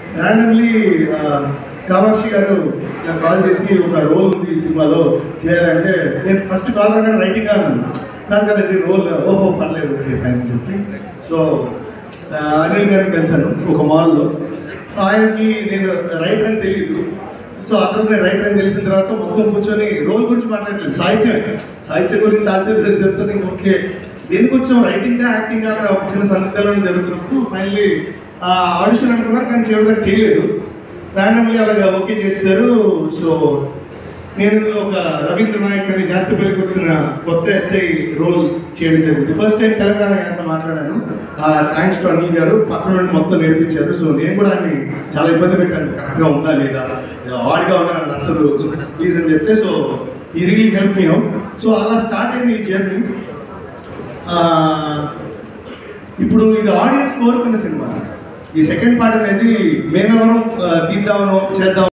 Randomly Kamakshi గారు నాకు call చేసి ఒక రోల్ ఉంది ఈ సినిమాలో చేయాలంటే నేను ఫస్ట్ కాల్ రాగానే రైటింగ్ అన్నాను. కాదు కదండి రోల్, ఓహో పర్లేదు ఓకే ఫైన్ అని చెప్పి సో అనిల్ గారిని కలిశాను ఒక మాల్లో. ఆయనకి నేను రైటర్ అని తెలియదు. సో అతను నేను రైటర్ అని తెలిసిన తర్వాత మొత్తం కూర్చొని రోల్ గురించి మాట్లాడలేదు, సాహిత్యం గురించి చాలా చెప్తాను. ఇంక ఓకే దేనికి వచ్చాం, రైటింగ్గా యాక్టింగ్గా ఒక చిన్న సందర్భాలను జరుగుతున్నప్పుడు ఫైనల్లీ ఆడిషన్ అనుకున్నారు కానీ చివరి చేయలేదు. ర్యాండమ్లీ అలాగా ఓకే చేశారు. సో నేను ఒక రవీంద్ర నాయక్ అని జాస్తి పెళ్ళికొచ్చిన కొత్త ఎస్ఐ రోల్ చేయడం జరిగింది. ఫస్ట్ టైం తెలంగాణ యాస మాట్లాడాను. థ్యాంక్స్ టు అనిల్ గారు పక్కన నుండి మొత్తం నేర్పించారు. సో నేను కూడా అన్ని చాలా ఇబ్బంది పెట్టాను, కరెక్ట్గా ఉందా లేదా, వాడిగా ఉందా నాకు నచ్చదు ప్లీజ్ అని చెప్తే సో ఈ really help me out. So అలా స్టార్ట్ అయింది ఈ జర్నీ. ఇప్పుడు ఇది ఆడియన్స్ కోరుకున్న సినిమా. ఈ సెకండ్ పార్ట్ అనేది మేమెవరం తీద్దామనో చేద్దాం